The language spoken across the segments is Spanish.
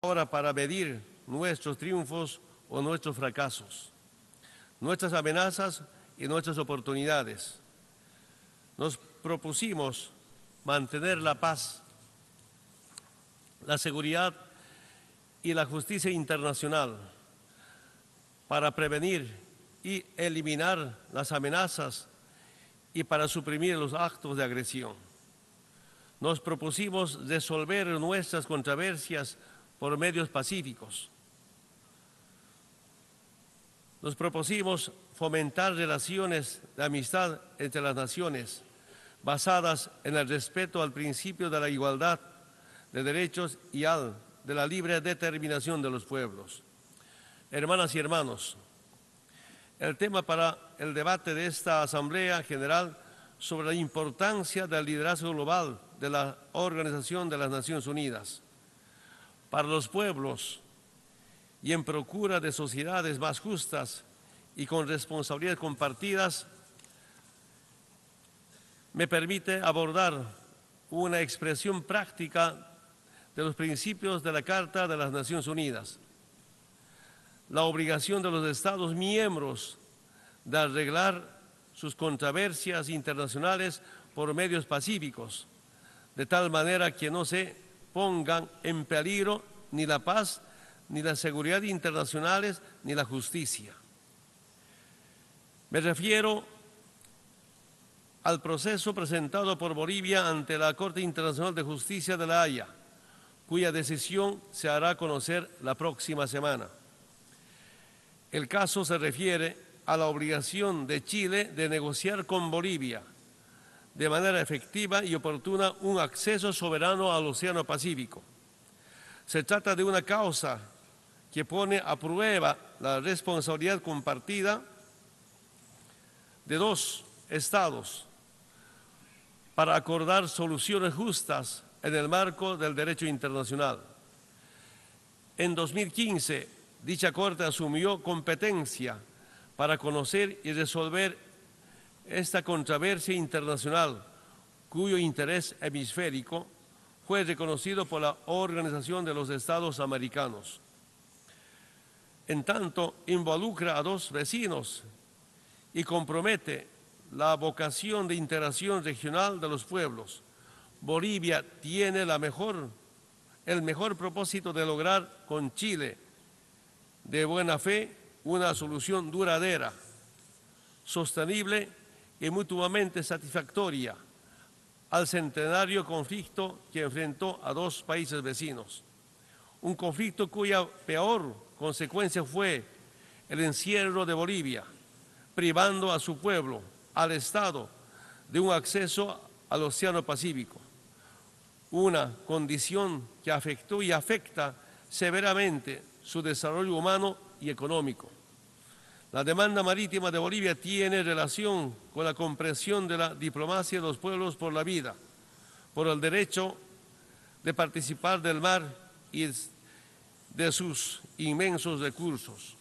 ahora para medir nuestros triunfos o nuestros fracasos, nuestras amenazas y nuestras oportunidades. Nos propusimos mantener la paz, la seguridad y la justicia internacional para prevenir y eliminar las amenazas y para suprimir los actos de agresión. Nos propusimos resolver nuestras controversias por medios pacíficos. Nos propusimos fomentar relaciones de amistad entre las naciones basadas en el respeto al principio de la igualdad de derechos y de la libre determinación de los pueblos. Hermanas y hermanos, el tema para el debate de esta Asamblea General sobre la importancia del liderazgo global de la Organización de las Naciones Unidas para los pueblos y en procura de sociedades más justas y con responsabilidades compartidas, me permite abordar una expresión práctica de los principios de la Carta de las Naciones Unidas, la obligación de los Estados miembros de arreglar sus controversias internacionales por medios pacíficos, de tal manera que no se pongan en peligro ni la paz, ni la seguridad internacionales, ni la justicia. Me refiero al proceso presentado por Bolivia ante la Corte Internacional de Justicia de La Haya, cuya decisión se hará conocer la próxima semana. El caso se refiere a la obligación de Chile de negociar con Bolivia de manera efectiva y oportuna un acceso soberano al Océano Pacífico. Se trata de una causa que pone a prueba la responsabilidad compartida de dos estados para acordar soluciones justas en el marco del derecho internacional. En 2015, dicha Corte asumió competencia para conocer y resolver esta controversia internacional, cuyo interés hemisférico fue reconocido por la Organización de los Estados Americanos. En tanto, involucra a dos vecinos y compromete la vocación de integración regional de los pueblos. Bolivia tiene el mejor propósito de lograr con Chile de buena fe una solución duradera, sostenible y mutuamente satisfactoria al centenario conflicto que enfrentó a dos países vecinos. Un conflicto cuya peor consecuencia fue el encierro de Bolivia, privando a su pueblo, al Estado, de un acceso al Océano Pacífico, una condición que afectó y afecta severamente su desarrollo humano y económico. La demanda marítima de Bolivia tiene relación con la comprensión de la diplomacia de los pueblos por la vida, por el derecho de participar del mar y de sus inmensos recursos.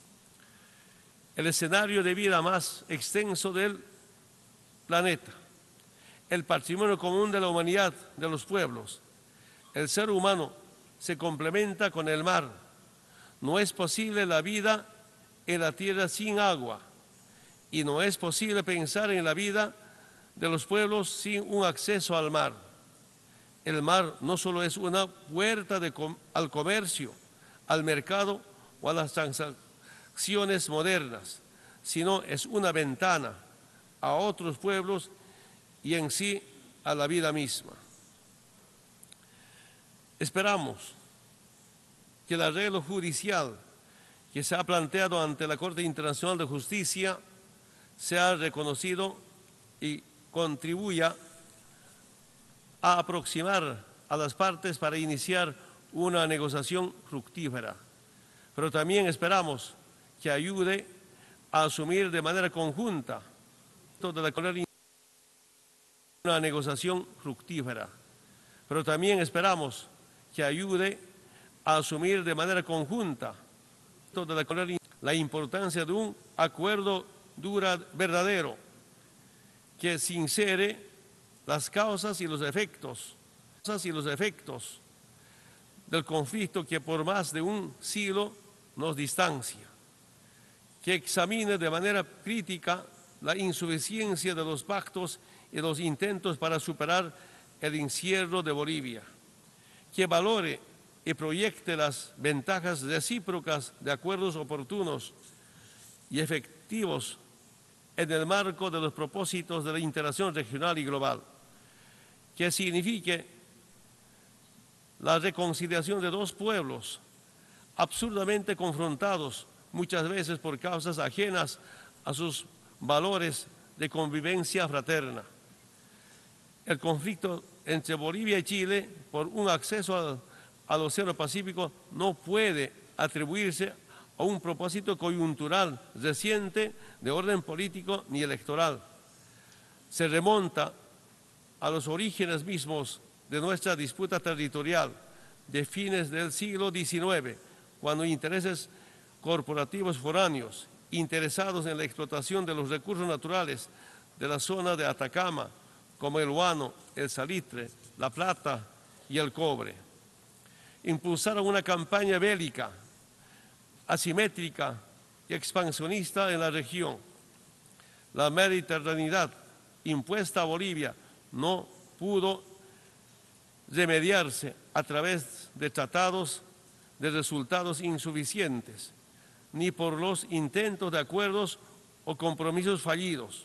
El escenario de vida más extenso del planeta, el patrimonio común de la humanidad, de los pueblos. El ser humano se complementa con el mar. No es posible la vida en la tierra sin agua y no es posible pensar en la vida de los pueblos sin un acceso al mar. El mar no solo es una puerta al comercio, al mercado o a las transacciones modernas, sino es una ventana a otros pueblos y en sí a la vida misma. Esperamos que el arreglo judicial que se ha planteado ante la Corte Internacional de Justicia sea reconocido y contribuya a aproximar a las partes para iniciar una negociación fructífera. Pero también esperamos que ayude a asumir de manera conjunta una negociación fructífera. Pero también esperamos que ayude a asumir de manera conjunta la importancia de un acuerdo verdadero que sincere las causas y los efectos del conflicto que por más de un siglo nos distancia, que examine de manera crítica la insuficiencia de los pactos y los intentos para superar el encierro de Bolivia, que valore y proyecte las ventajas recíprocas de acuerdos oportunos y efectivos en el marco de los propósitos de la integración regional y global, que signifique la reconciliación de dos pueblos absurdamente confrontados muchas veces por causas ajenas a sus valores de convivencia fraterna. El conflicto entre Bolivia y Chile por un acceso al Océano Pacífico no puede atribuirse a un propósito coyuntural reciente de orden político ni electoral. Se remonta a los orígenes mismos de nuestra disputa territorial de fines del siglo XIX, cuando intereses corporativos foráneos interesados en la explotación de los recursos naturales de la zona de Atacama, como el guano, el salitre, la plata y el cobre, impulsaron una campaña bélica, asimétrica y expansionista en la región. La mediterraneidad impuesta a Bolivia no pudo remediarse a través de tratados de resultados insuficientes, ni por los intentos de acuerdos o compromisos fallidos.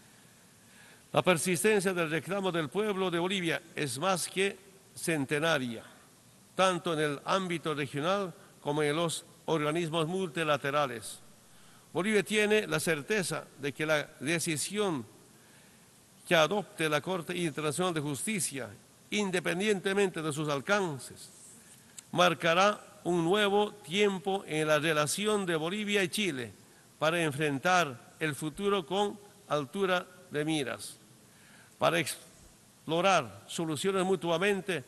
La persistencia del reclamo del pueblo de Bolivia es más que centenaria, tanto en el ámbito regional como en los organismos multilaterales. Bolivia tiene la certeza de que la decisión que adopte la Corte Internacional de Justicia, independientemente de sus alcances, marcará un nuevo tiempo en la relación de Bolivia y Chile para enfrentar el futuro con altura de miras, para explorar soluciones mutuamente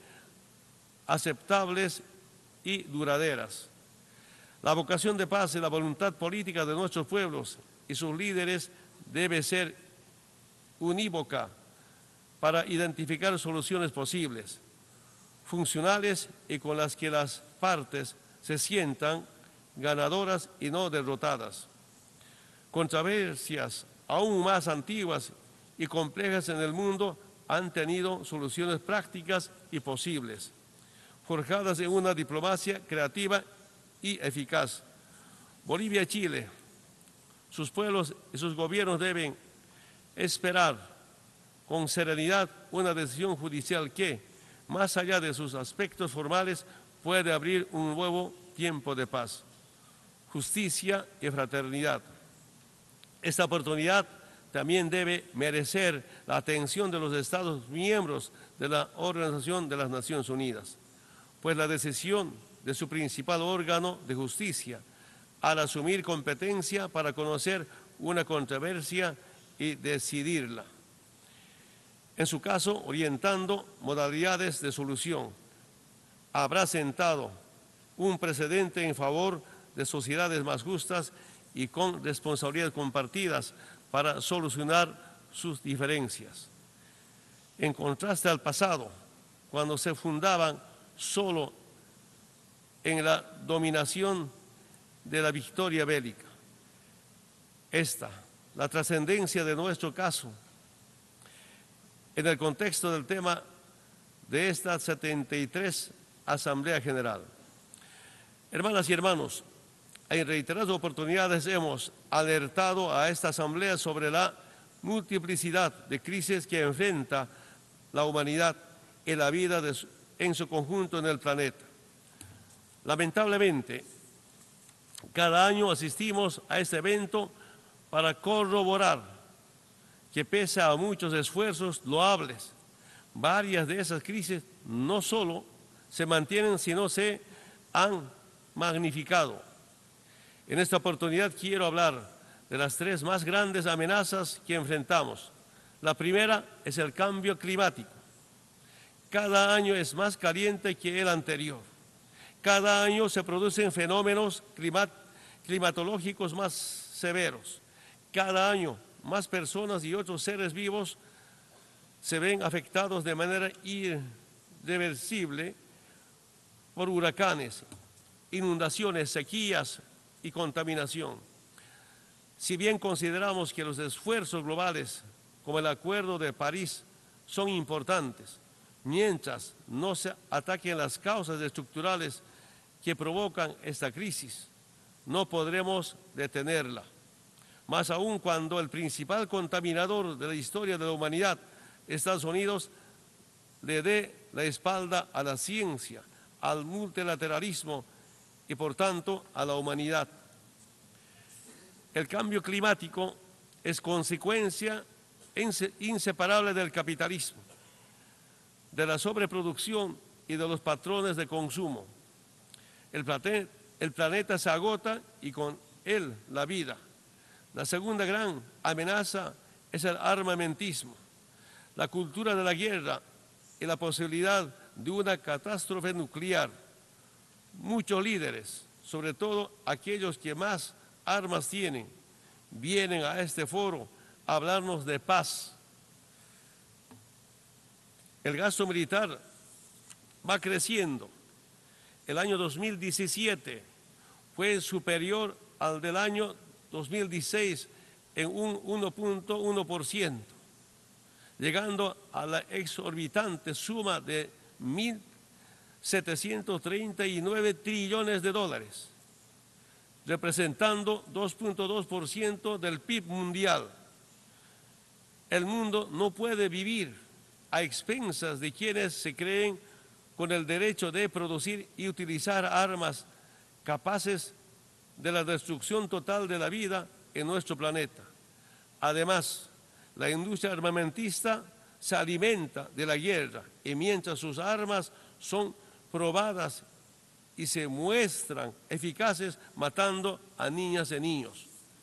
aceptables y duraderas. La vocación de paz y la voluntad política de nuestros pueblos y sus líderes debe ser unívoca para identificar soluciones posibles, funcionales y con las que las partes se sientan ganadoras y no derrotadas. Controversias aún más antiguas y complejas en el mundo han tenido soluciones prácticas y posibles, forjadas en una diplomacia creativa y eficaz. Bolivia y Chile, sus pueblos y sus gobiernos deben esperar con serenidad una decisión judicial que, más allá de sus aspectos formales, puede abrir un nuevo tiempo de paz, justicia y fraternidad. Esta oportunidad también debe merecer la atención de los Estados miembros de la Organización de las Naciones Unidas, pues la decisión de su principal órgano de justicia al asumir competencia para conocer una controversia y decidirla. En su caso, orientando modalidades de solución, habrá sentado un precedente en favor de sociedades más justas y con responsabilidades compartidas para solucionar sus diferencias. En contraste al pasado, cuando se fundaban solo en la dominación de la victoria bélica. La trascendencia de nuestro caso, en el contexto del tema de esta 73 Asamblea General. Hermanas y hermanos, en reiteradas oportunidades hemos alertado a esta Asamblea sobre la multiplicidad de crisis que enfrenta la humanidad y la vida en su conjunto en el planeta. Lamentablemente, cada año asistimos a este evento para corroborar que pese a muchos esfuerzos loables, varias de esas crisis no solo se mantienen, sino se han magnificado. En esta oportunidad quiero hablar de las tres más grandes amenazas que enfrentamos. La primera es el cambio climático. Cada año es más caliente que el anterior. Cada año se producen fenómenos climatológicos más severos. Cada año más personas y otros seres vivos se ven afectados de manera irreversible por huracanes, inundaciones, sequías y contaminación. Si bien consideramos que los esfuerzos globales, como el Acuerdo de París, son importantes, mientras no se ataquen las causas estructurales que provocan esta crisis, no podremos detenerla. Más aún cuando el principal contaminador de la historia de la humanidad, Estados Unidos, le dé la espalda a la ciencia, al multilateralismo y por tanto a la humanidad. El cambio climático es consecuencia inseparable del capitalismo, de la sobreproducción y de los patrones de consumo. El planeta se agota y con él la vida. La segunda gran amenaza es el armamentismo, la cultura de la guerra y la posibilidad de una catástrofe nuclear. Muchos líderes, sobre todo aquellos que más armas tienen, vienen a este foro a hablarnos de paz. El gasto militar va creciendo. El año 2017 fue superior al del año 2016 en un 1.1%, llegando a la exorbitante suma de 1.739 trillones de dólares, representando 2.2% del PIB mundial. El mundo no puede vivir a expensas de quienes se creen con el derecho de producir y utilizar armas capaces de la destrucción total de la vida en nuestro planeta. Además, la industria armamentista se alimenta de la guerra y mientras sus armas son probadas y se muestran eficaces matando a niñas y niños.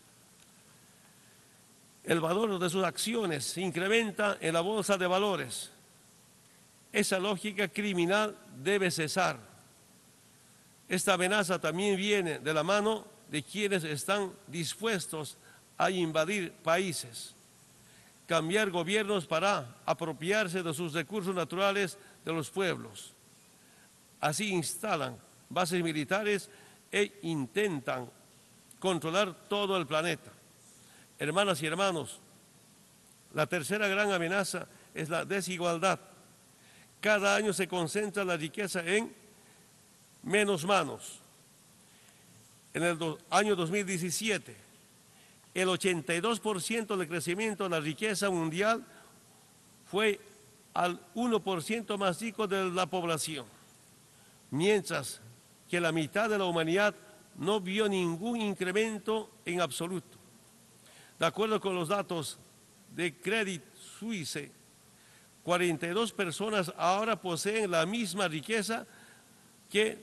El valor de sus acciones se incrementa en la bolsa de valores. Esa lógica criminal debe cesar. Esta amenaza también viene de la mano de quienes están dispuestos a invadir países, cambiar gobiernos para apropiarse de sus recursos naturales de los pueblos. Así instalan bases militares e intentan controlar todo el planeta. Hermanas y hermanos, la tercera gran amenaza es la desigualdad. Cada año se concentra la riqueza en menos manos. En el año 2017, el 82% del crecimiento de la riqueza mundial fue al 1% más rico de la población, mientras que la mitad de la humanidad no vio ningún incremento en absoluto. De acuerdo con los datos de Credit Suisse, 42 personas ahora poseen la misma riqueza que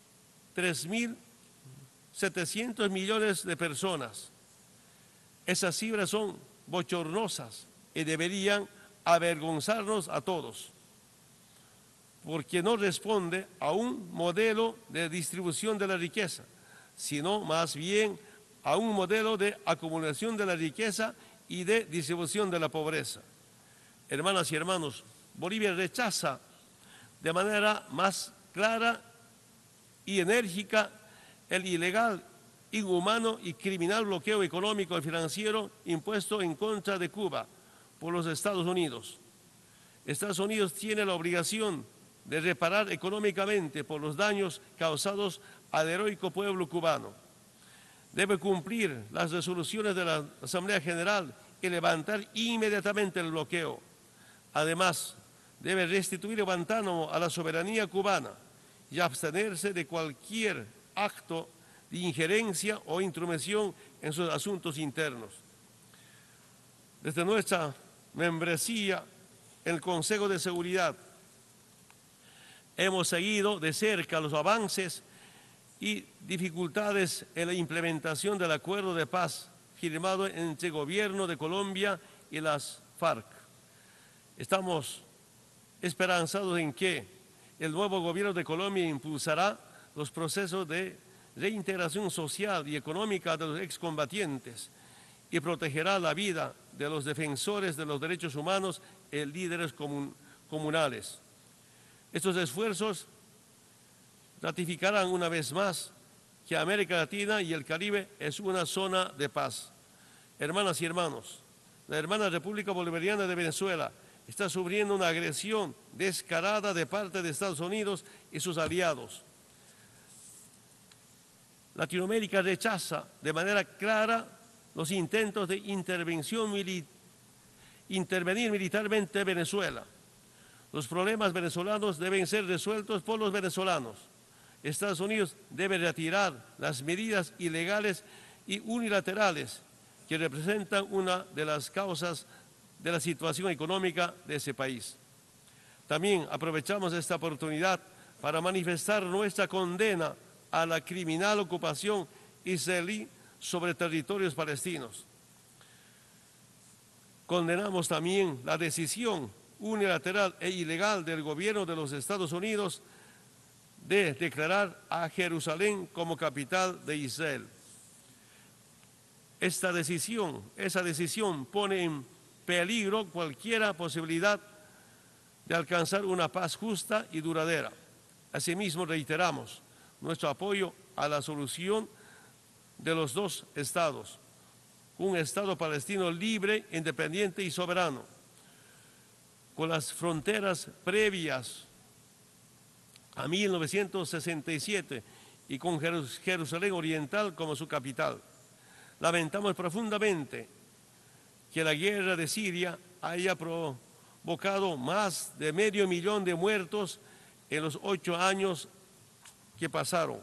3.700 millones de personas. Esas cifras son bochornosas y deberían avergonzarnos a todos, porque no responde a un modelo de distribución de la riqueza, sino más bien a un modelo de acumulación de la riqueza y de distribución de la pobreza. Hermanas y hermanos, Bolivia rechaza de manera más clara y enérgica el ilegal, inhumano y criminal bloqueo económico y financiero impuesto en contra de Cuba por los Estados Unidos. Estados Unidos tiene la obligación de reparar económicamente por los daños causados al heroico pueblo cubano. Debe cumplir las resoluciones de la Asamblea General y levantar inmediatamente el bloqueo. Además, debe restituir Guantánamo a la soberanía cubana y abstenerse de cualquier acto de injerencia o intromisión en sus asuntos internos. Desde nuestra membresía en el Consejo de Seguridad hemos seguido de cerca los avances y dificultades en la implementación del acuerdo de paz firmado entre el gobierno de Colombia y las FARC. Estamos esperanzados en que el nuevo gobierno de Colombia impulsará los procesos de reintegración social y económica de los excombatientes y protegerá la vida de los defensores de los derechos humanos y líderes comunales. Estos esfuerzos ratificarán una vez más que América Latina y el Caribe es una zona de paz. Hermanas y hermanos, la hermana República Bolivariana de Venezuela está sufriendo una agresión descarada de parte de Estados Unidos y sus aliados. Latinoamérica rechaza de manera clara los intentos de intervenir militarmente en Venezuela. Los problemas venezolanos deben ser resueltos por los venezolanos. Estados Unidos debe retirar las medidas ilegales y unilaterales que representan una de las causas de la situación económica de ese país. También aprovechamos esta oportunidad para manifestar nuestra condena a la criminal ocupación israelí sobre territorios palestinos. Condenamos también la decisión unilateral e ilegal del gobierno de los Estados Unidos de declarar a Jerusalén como capital de Israel. Esa decisión pone en peligro cualquier posibilidad de alcanzar una paz justa y duradera. Asimismo, reiteramos nuestro apoyo a la solución de los dos estados, un Estado palestino libre, independiente y soberano, con las fronteras previas a 1967 y con Jerusalén Oriental como su capital. Lamentamos profundamente que la guerra de Siria haya provocado más de 500.000 de muertos en los 8 años que pasaron.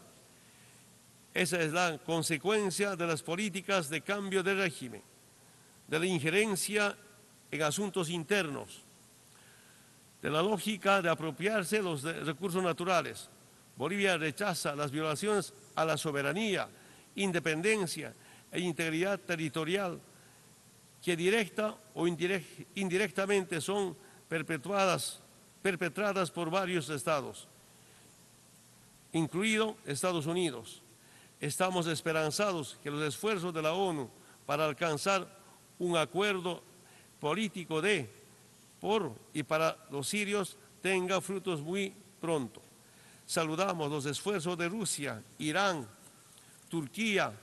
Esa es la consecuencia de las políticas de cambio de régimen, de la injerencia en asuntos internos, de la lógica de apropiarse los recursos naturales. Bolivia rechaza las violaciones a la soberanía, independencia e integridad territorial que directa o indirectamente son perpetradas por varios estados, incluido Estados Unidos. Estamos esperanzados que los esfuerzos de la ONU para alcanzar un acuerdo político por y para los sirios tenga frutos muy pronto. Saludamos los esfuerzos de Rusia, Irán, Turquía,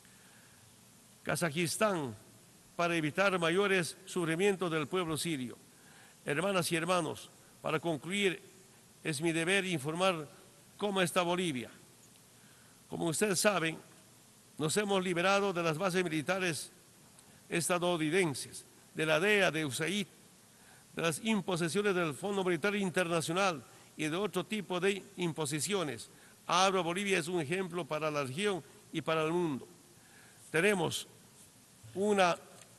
Kazajistán para evitar mayores sufrimientos del pueblo sirio. Hermanas y hermanos, para concluir, es mi deber informar cómo está Bolivia. Como ustedes saben, nos hemos liberado de las bases militares estadounidenses, de la DEA, de USAID, de las imposiciones del Fondo Monetario Internacional y de otro tipo de imposiciones. Ahora Bolivia es un ejemplo para la región y para el mundo. Tenemos una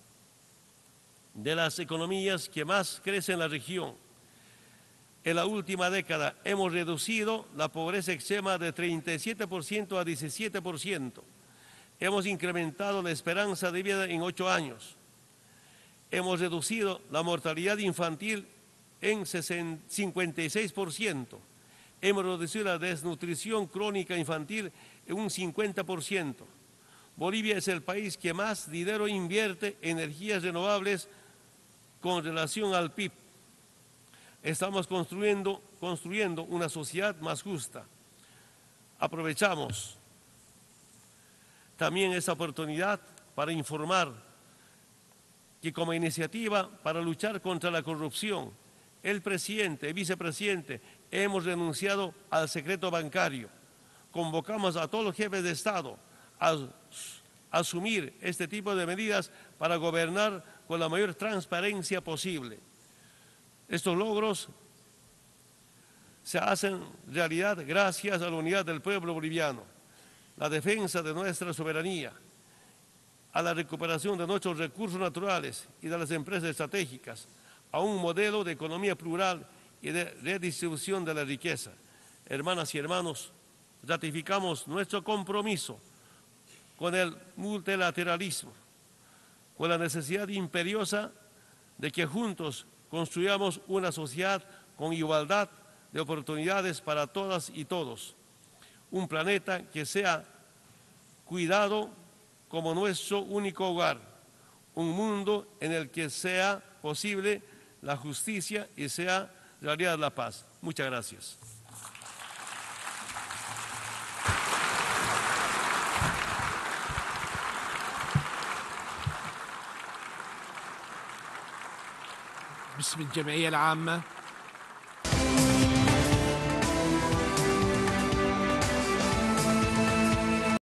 de las economías que más crece en la región. En la última década hemos reducido la pobreza extrema de 37% a 17%. Hemos incrementado la esperanza de vida en 8 años. Hemos reducido la mortalidad infantil en 56%. Hemos reducido la desnutrición crónica infantil en un 50%. Bolivia es el país que más dinero invierte en energías renovables con relación al PIB. Estamos construyendo una sociedad más justa. Aprovechamos también esta oportunidad para informar que como iniciativa para luchar contra la corrupción, el presidente y vicepresidente hemos renunciado al secreto bancario. Convocamos a todos los jefes de Estado a asumir este tipo de medidas para gobernar con la mayor transparencia posible. Estos logros se hacen realidad gracias a la unidad del pueblo boliviano, la defensa de nuestra soberanía, a la recuperación de nuestros recursos naturales y de las empresas estratégicas, a un modelo de economía plural y de redistribución de la riqueza. Hermanas y hermanos, ratificamos nuestro compromiso con el multilateralismo, con la necesidad imperiosa de que juntos construyamos una sociedad con igualdad de oportunidades para todas y todos, un planeta que sea cuidado como nuestro único hogar, un mundo en el que sea posible la justicia y sea realidad la paz. Muchas gracias. باسم الجمعية العامة